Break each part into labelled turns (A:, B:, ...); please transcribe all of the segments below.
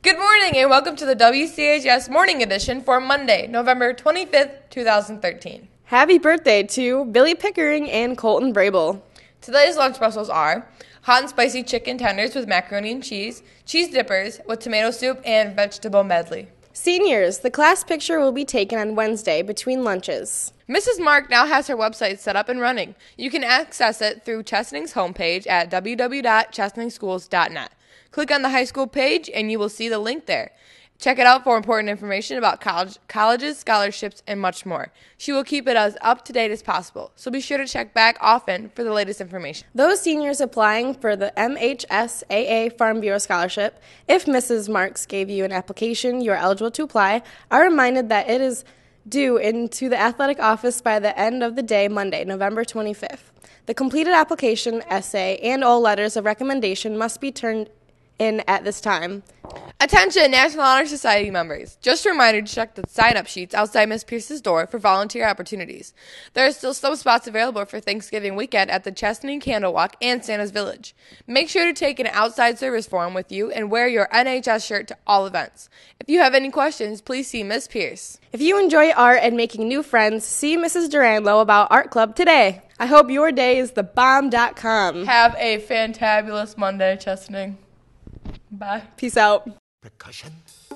A: Good morning and welcome to the WCHS Morning Edition for Monday, November 25th, 2013.
B: Happy birthday to Billy Pickering and Colton Brable.
A: Today's lunch specials are hot and spicy chicken tenders with macaroni and cheese dippers with tomato soup, and vegetable medley.
B: Seniors, the class picture will be taken on Wednesday between lunches.
A: Mrs. Mark now has her website set up and running. You can access it through Chesaning's homepage at www.chesaningschools.net. Click on the high school page and you will see the link there. Check it out for important information about colleges, scholarships, and much more. She will keep it as up to date as possible, so be sure to check back often for the latest information.
B: Those seniors applying for the MHSAA Farm Bureau Scholarship, if Mrs. Marks gave you an application you are eligible to apply, are reminded that it is due into the athletic office by the end of the day, Monday, November 25th. The completed application, essay, and all letters of recommendation must be turned in at this time.
A: Attention, National Honor Society members. Just a reminder to check the sign-up sheets outside Ms. Pierce's door for volunteer opportunities. There are still some spots available for Thanksgiving weekend at the Chesaning Candle Walk and Santa's Village. Make sure to take an outside service form with you and wear your NHS shirt to all events. If you have any questions, please see Ms. Pierce.
B: If you enjoy art and making new friends, see Mrs. Duranlo about Art Club today. I hope your day is thebomb.com.
A: Have a fantabulous Monday, Chesaning. Bye.
B: Peace out.
C: Percussion,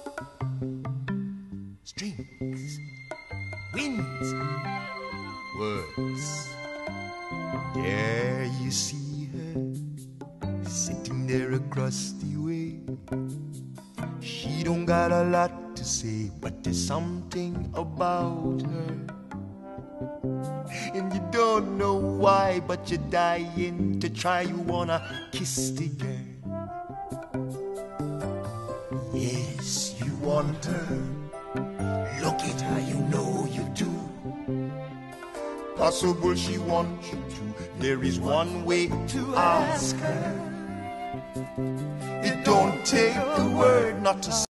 C: strings, winds, words. There you see her, sitting there across the way. She don't got a lot to say, but there's something about her. And you don't know why, but you're dying to try. You wanna kiss the girl. Yes, you want her. Look at her, you know you do. Possible she wants you to. There is one way to ask her. It don't take a word not to